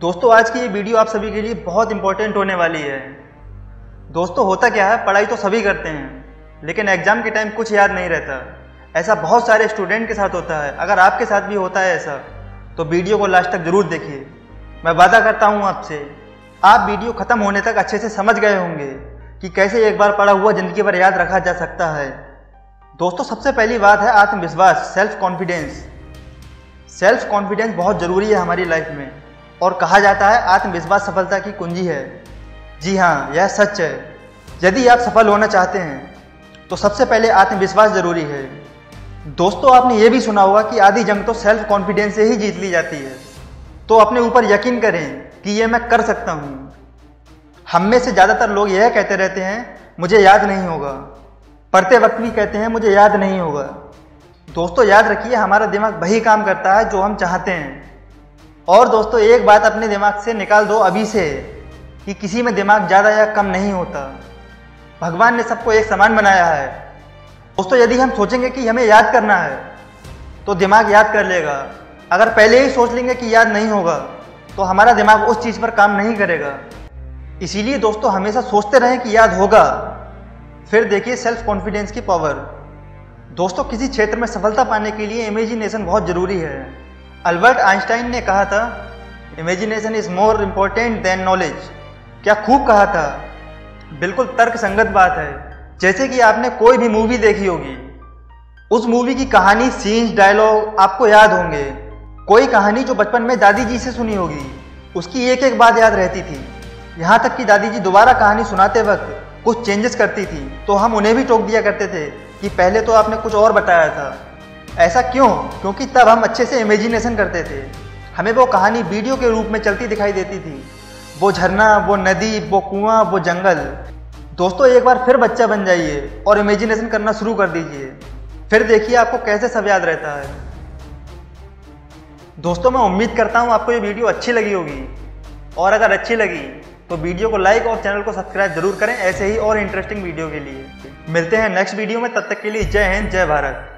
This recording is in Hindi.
दोस्तों आज की ये वीडियो आप सभी के लिए बहुत इंपॉर्टेंट होने वाली है। दोस्तों होता क्या है, पढ़ाई तो सभी करते हैं लेकिन एग्जाम के टाइम कुछ याद नहीं रहता। ऐसा बहुत सारे स्टूडेंट के साथ होता है। अगर आपके साथ भी होता है ऐसा तो वीडियो को लास्ट तक जरूर देखिए। मैं वादा करता हूँ आपसे, आप वीडियो खत्म होने तक अच्छे से समझ गए होंगे कि कैसे एक बार पढ़ा हुआ जिंदगी भर याद रखा जा सकता है। दोस्तों सबसे पहली बात है आत्मविश्वास, सेल्फ कॉन्फिडेंस। सेल्फ कॉन्फिडेंस बहुत ज़रूरी है हमारी लाइफ में और कहा जाता है आत्मविश्वास सफलता की कुंजी है। जी हाँ, यह सच है। यदि आप सफल होना चाहते हैं तो सबसे पहले आत्मविश्वास जरूरी है। दोस्तों आपने ये भी सुना होगा कि आधी जंग तो सेल्फ कॉन्फिडेंस से ही जीत ली जाती है। तो अपने ऊपर यकीन करें कि ये मैं कर सकता हूँ। हम में से ज़्यादातर लोग यह कहते रहते हैं मुझे याद नहीं होगा, पढ़ते वक्त भी कहते हैं मुझे याद नहीं होगा। दोस्तों याद रखिए, हमारा दिमाग वही काम करता है जो हम चाहते हैं। और दोस्तों एक बात अपने दिमाग से निकाल दो अभी से कि किसी में दिमाग ज़्यादा या कम नहीं होता। भगवान ने सबको एक समान बनाया है। दोस्तों यदि हम सोचेंगे कि हमें याद करना है तो दिमाग याद कर लेगा। अगर पहले ही सोच लेंगे कि याद नहीं होगा तो हमारा दिमाग उस चीज़ पर काम नहीं करेगा। इसीलिए दोस्तों हमेशा सोचते रहें कि याद होगा। फिर देखिए सेल्फ कॉन्फिडेंस की पावर। दोस्तों किसी क्षेत्र में सफलता पाने के लिए इमेजिनेशन बहुत ज़रूरी है। अल्बर्ट आइंस्टाइन ने कहा था imagination is more important than knowledge. क्या खूब कहा था, बिल्कुल तर्क संगत बात है। जैसे कि आपने कोई भी मूवी देखी होगी, उस मूवी की कहानी, सीन्स, डायलॉग आपको याद होंगे। कोई कहानी जो बचपन में दादी जी से सुनी होगी, उसकी एक एक बात याद रहती थी। यहाँ तक कि दादी जी दोबारा कहानी सुनाते वक्त कुछ चेंजेस करती थी तो हम उन्हें भी टोक दिया करते थे कि पहले तो आपने कुछ और बताया था। ऐसा क्यों? क्योंकि तब हम अच्छे से इमेजिनेशन करते थे। हमें वो कहानी वीडियो के रूप में चलती दिखाई देती थी। वो झरना, वो नदी, वो कुआं, वो जंगल। दोस्तों एक बार फिर बच्चा बन जाइए और इमेजिनेशन करना शुरू कर दीजिए। फिर देखिए आपको कैसे सब याद रहता है। दोस्तों मैं उम्मीद करता हूँ आपको ये वीडियो अच्छी लगी होगी और अगर अच्छी लगी तो वीडियो को लाइक और चैनल को सब्सक्राइब जरूर करें ऐसे ही और इंटरेस्टिंग वीडियो के लिए। मिलते हैं नेक्स्ट वीडियो में, तब तक के लिए जय हिंद, जय भारत।